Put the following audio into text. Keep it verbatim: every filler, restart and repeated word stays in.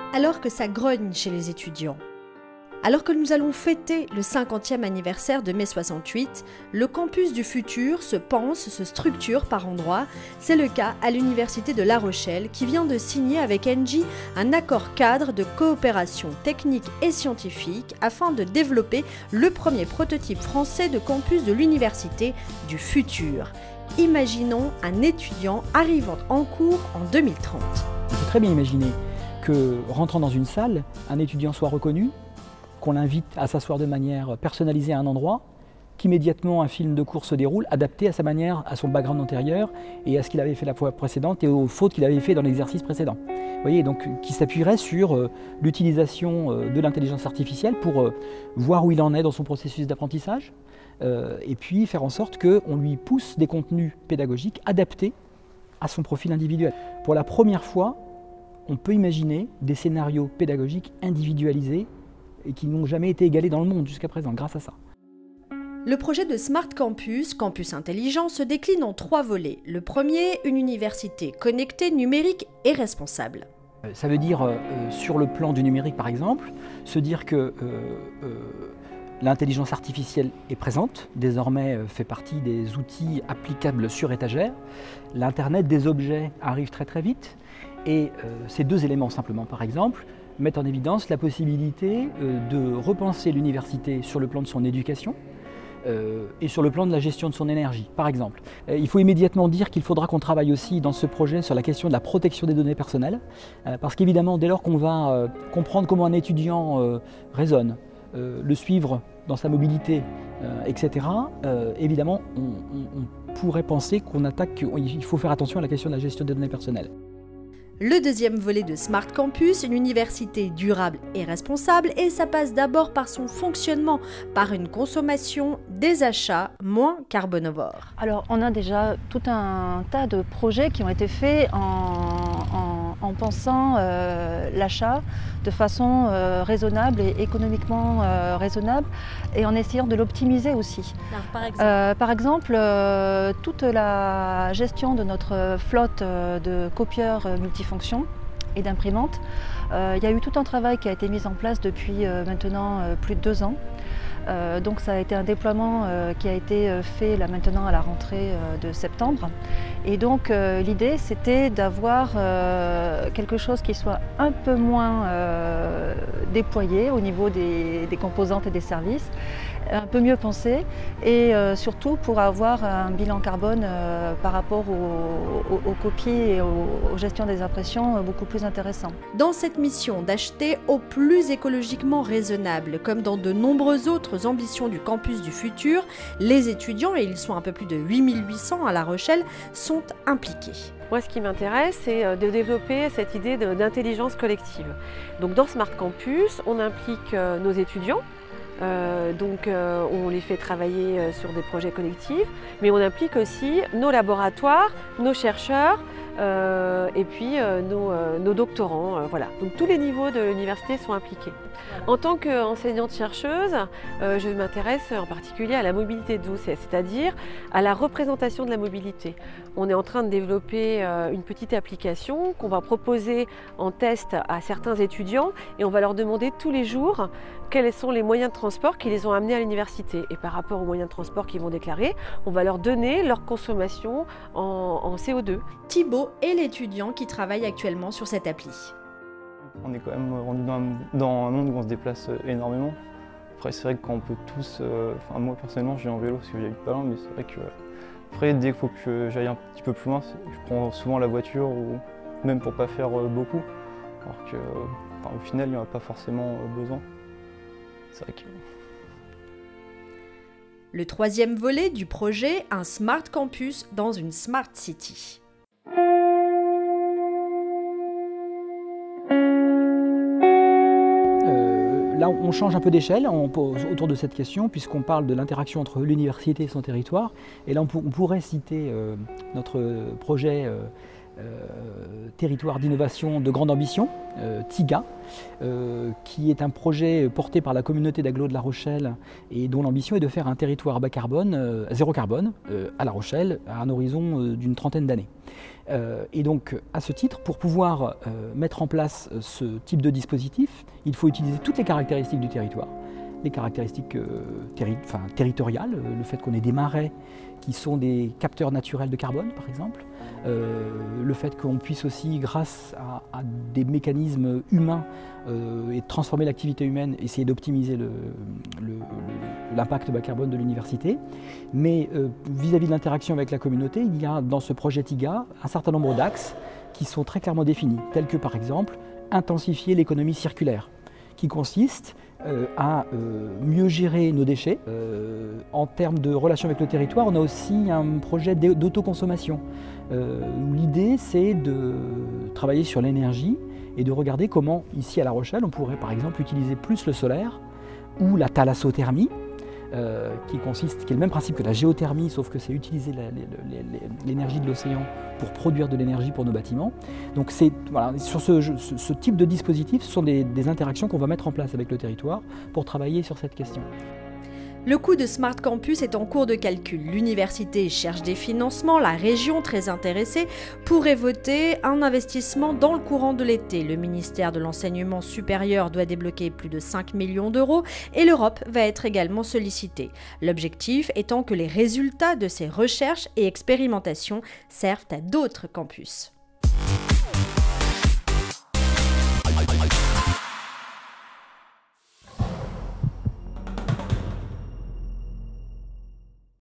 Alors que ça grogne chez les étudiants. Alors que nous allons fêter le cinquantième anniversaire de mai soixante-huit, le campus du futur se pense, se structure par endroits. C'est le cas à l'université de La Rochelle qui vient de signer avec Engie un accord cadre de coopération technique et scientifique afin de développer le premier prototype français de campus de l'université du futur. Imaginons un étudiant arrivant en cours en deux mille trente. On peut très bien imaginer que, rentrant dans une salle, un étudiant soit reconnu, qu'on l'invite à s'asseoir de manière personnalisée à un endroit, qu'immédiatement un film de cours se déroule, adapté à sa manière, à son background antérieur et à ce qu'il avait fait la fois précédente et aux fautes qu'il avait fait dans l'exercice précédent. Vous voyez, donc qui s'appuierait sur euh, l'utilisation euh, de l'intelligence artificielle pour euh, voir où il en est dans son processus d'apprentissage euh, et puis faire en sorte qu'on lui pousse des contenus pédagogiques adaptés à son profil individuel. Pour la première fois, on peut imaginer des scénarios pédagogiques individualisés et qui n'ont jamais été égalés dans le monde jusqu'à présent, grâce à ça. Le projet de Smart Campus, campus intelligent, se décline en trois volets. Le premier, une université connectée, numérique et responsable. Ça veut dire, euh, sur le plan du numérique par exemple, se dire que euh, euh, l'intelligence artificielle est présente, désormais euh, fait partie des outils applicables sur étagère. L'Internet des objets arrive très très vite et euh, ces deux éléments simplement par exemple, mettent en évidence la possibilité de repenser l'université sur le plan de son éducation euh, et sur le plan de la gestion de son énergie, par exemple. Euh, il faut immédiatement dire qu'il faudra qu'on travaille aussi dans ce projet sur la question de la protection des données personnelles, euh, parce qu'évidemment, dès lors qu'on va euh, comprendre comment un étudiant euh, raisonne, euh, le suivre dans sa mobilité, euh, et cetera, euh, évidemment, on, on, on pourrait penser qu'on attaque, qu'il faut faire attention à la question de la gestion des données personnelles. Le deuxième volet de Smart Campus, une université durable et responsable, et ça passe d'abord par son fonctionnement, par une consommation, des achats moins carbonivores. Alors on a déjà tout un tas de projets qui ont été faits en, en, en pensant euh, l'achat de façon euh, raisonnable et économiquement euh, raisonnable et en essayant de l'optimiser aussi. Alors, par exemple, euh, par exemple euh, toute la gestion de notre flotte de copieurs multifonctions et d'imprimantes, euh, il y a eu tout un travail qui a été mis en place depuis euh, maintenant euh, plus de deux ans. Euh, donc ça a été un déploiement euh, qui a été fait là maintenant à la rentrée euh, de septembre. Et donc euh, l'idée c'était d'avoir euh, quelque chose qui soit un peu moins euh, déployé au niveau des, des composantes et des services, un peu mieux pensé et euh, surtout pour avoir un bilan carbone euh, par rapport aux, aux, aux copies et aux, aux gestions des impressions euh, beaucoup plus intéressant. Dans cette mission d'acheter au plus écologiquement raisonnable, comme dans de nombreuses autres ambitions du campus du futur, les étudiants, et ils sont un peu plus de huit mille huit cents à La Rochelle, sont impliqués. Moi, ce qui m'intéresse, c'est de développer cette idée d'intelligence collective. Donc, dans Smart Campus, on implique nos étudiants. Euh, donc euh, on les fait travailler euh, sur des projets collectifs, mais on implique aussi nos laboratoires, nos chercheurs euh, et puis euh, nos, euh, nos doctorants. Euh, voilà. Donc tous les niveaux de l'université sont impliqués. En tant qu'enseignante-chercheuse, euh, je m'intéresse en particulier à la mobilité douce, c'est-à-dire à la représentation de la mobilité. On est en train de développer euh, une petite application qu'on va proposer en test à certains étudiants et on va leur demander tous les jours quels sont les moyens de transport qui les ont amenés à l'université. Et par rapport aux moyens de transport qu'ils vont déclarer, on va leur donner leur consommation en, en C O deux. Thibaut est l'étudiant qui travaille actuellement sur cette appli. On est quand même rendu dans un, dans un monde où on se déplace énormément. Après c'est vrai que quand on peut tous, euh, enfin moi personnellement je viens en vélo parce que j'habite pas loin, mais c'est vrai que après dès qu'il faut que j'aille un petit peu plus loin, je prends souvent la voiture ou même pour pas faire beaucoup. Alors que enfin, au final il n'y en a pas forcément besoin. C'est vrai que... Le troisième volet du projet, un Smart Campus dans une Smart City. Là, on change un peu d'échelle autour de cette question, puisqu'on parle de l'interaction entre l'université et son territoire. Et là, on, pour, on pourrait citer euh, notre projet euh, euh, Territoire d'innovation de grande ambition, euh, TIGA, euh, qui est un projet porté par la communauté d'agglo de La Rochelle et dont l'ambition est de faire un territoire bas carbone, euh, zéro carbone, euh, à La Rochelle, à un horizon euh, d'une trentaine d'années. Euh, et donc, à ce titre, pour pouvoir euh, mettre en place ce type de dispositif, il faut utiliser toutes les caractéristiques du territoire, les caractéristiques euh, terri enfin, territoriales, le fait qu'on ait des marais qui sont des capteurs naturels de carbone, par exemple, euh, le fait qu'on puisse aussi, grâce à, à des mécanismes humains, euh, et de transformer l'activité humaine, essayer d'optimiser l'impact bas carbone de l'université. Mais euh, vis-à-vis de l'interaction avec la communauté, il y a dans ce projet TIGA un certain nombre d'axes qui sont très clairement définis, tels que par exemple intensifier l'économie circulaire, qui consiste euh, à euh, mieux gérer nos déchets. Euh, en termes de relation avec le territoire, on a aussi un projet d'autoconsommation, euh, où l'idée c'est de travailler sur l'énergie et de regarder comment, ici à La Rochelle, on pourrait par exemple utiliser plus le solaire ou la thalassothermie, Euh, qui consiste, qui est le même principe que la géothermie, sauf que c'est utiliser l'énergie de l'océan pour produire de l'énergie pour nos bâtiments. Donc c'est, voilà, sur ce, ce, ce type de dispositif, ce sont des, des interactions qu'on va mettre en place avec le territoire pour travailler sur cette question. Le coût de Smart Campus est en cours de calcul. L'université cherche des financements, la région, très intéressée, pourrait voter un investissement dans le courant de l'été. Le ministère de l'Enseignement supérieur doit débloquer plus de cinq millions d'euros et l'Europe va être également sollicitée. L'objectif étant que les résultats de ces recherches et expérimentations servent à d'autres campus.